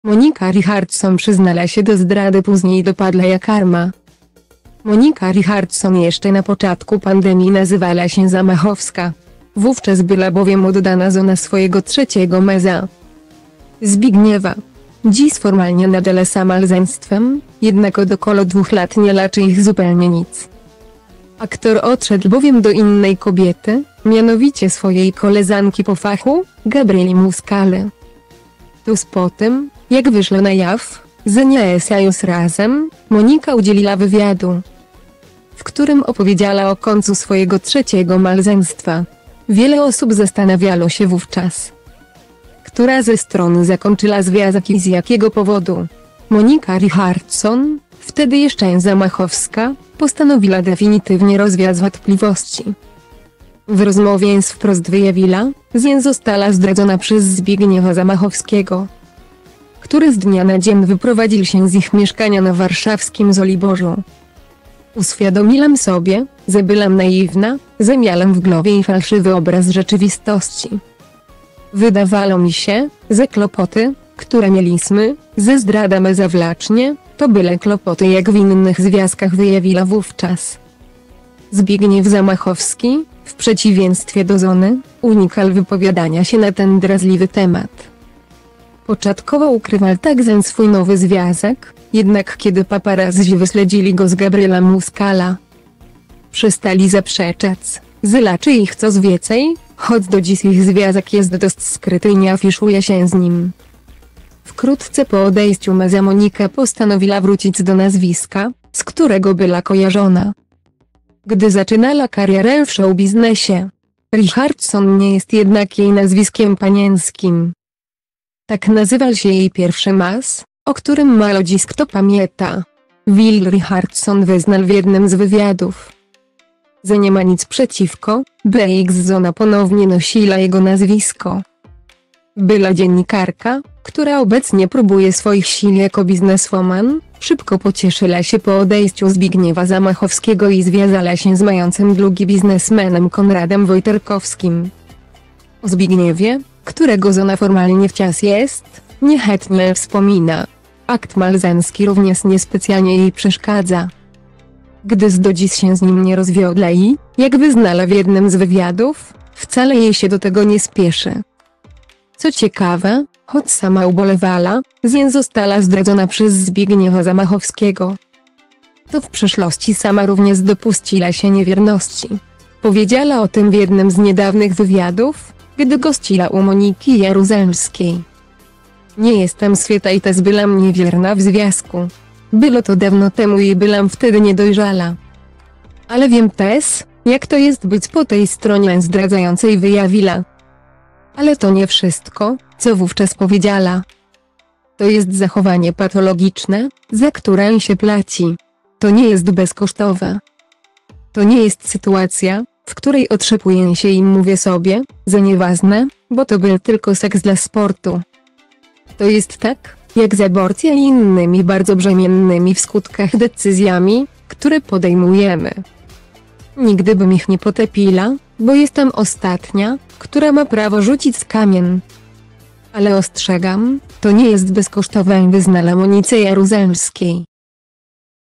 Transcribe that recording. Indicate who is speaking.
Speaker 1: Monika Richardson przyznała się do zdrady, później dopadła jak karma. Monika Richardson jeszcze na początku pandemii nazywała się Zamachowska. Wówczas była bowiem oddana żona swojego trzeciego męża, Zbigniewa. Dziś formalnie nadal z małżeństwem, jednak od około 2 lat nie leczy ich zupełnie nic. Aktor odszedł bowiem do innej kobiety, mianowicie swojej koleżanki po fachu, Gabrieli Muscale. Tuż po tym, jak wyszło na jaw, że nie są już razem, Monika udzieliła wywiadu, w którym opowiedziała o końcu swojego trzeciego małżeństwa. Wiele osób zastanawiało się wówczas, która ze stron zakończyła związek i z jakiego powodu. Monika Richardson, wtedy jeszcze Zamachowska, postanowiła definitywnie rozwiać wątpliwości. W rozmowie z wprost wyjawiła, że została zdradzona przez Zbigniewa Zamachowskiego, który z dnia na dzień wyprowadził się z ich mieszkania na warszawskim Żoliborzu. Uświadomiłam sobie, że byłam naiwna, że miałam w głowie i fałszywy obraz rzeczywistości. Wydawało mi się, że kłopoty, które mieliśmy, ze zdradami zawlacznie, to byle kłopoty jak w innych związkach, wyjawiła wówczas. Zbigniew Zamachowski, w przeciwieństwie do żony, unikał wypowiadania się na ten drażliwy temat. Początkowo ukrywał także swój nowy związek, jednak kiedy paparazzi wyśledzili go z Gabriela Muscala, przestali zaprzeczać, że leczy ich coraz więcej, choć do dziś ich związek jest dość skryty i nie afiszuje się z nim. Wkrótce po odejściu męża Monika postanowiła wrócić do nazwiska, z którego była kojarzona, gdy zaczynała karierę w showbiznesie. Richardson nie jest jednak jej nazwiskiem panieńskim. Tak nazywał się jej pierwszy mąż, o którym mało dziś kto pamięta. Will Richardson wyznał w jednym z wywiadów, że nie ma nic przeciwko, by ich żona ponownie nosiła jego nazwisko. Była dziennikarka, która obecnie próbuje swoich sił jako bizneswoman, szybko pocieszyła się po odejściu Zbigniewa Zamachowskiego i związała się z mającym długi biznesmenem Konradem Wojterkowskim. O Zbigniewie, którego żona formalnie wciąż jest, niechętnie wspomina. Akt małżeński również niespecjalnie jej przeszkadza, gdyż do dziś się z nim nie rozwiodła i, jak wyznała w jednym z wywiadów, wcale jej się do tego nie spieszy. Co ciekawe, choć sama ubolewała, że została zdradzona przez Zbigniewa Zamachowskiego, to w przeszłości sama również dopuściła się niewierności. Powiedziała o tym w jednym z niedawnych wywiadów, gdy gościła u Moniki Jaruzelskiej. Nie jestem święta i też byłam niewierna w związku. Było to dawno temu i byłam wtedy niedojrzała. Ale wiem też, jak to jest być po tej stronie zdradzającej, wyjawiła. Ale to nie wszystko, co wówczas powiedziała. To jest zachowanie patologiczne, za które się płaci. To nie jest bezkosztowe. To nie jest sytuacja, w której otrzepuję się i mówię sobie, że nieważne, bo to był tylko seks dla sportu. To jest tak, jak z aborcją i innymi bardzo brzemiennymi w skutkach decyzjami, które podejmujemy. Nigdy bym ich nie potępiła, bo jestem ostatnia, która ma prawo rzucić kamień. Ale ostrzegam, to nie jest bezkosztowe, wyznała Monice Jaruzelskiej.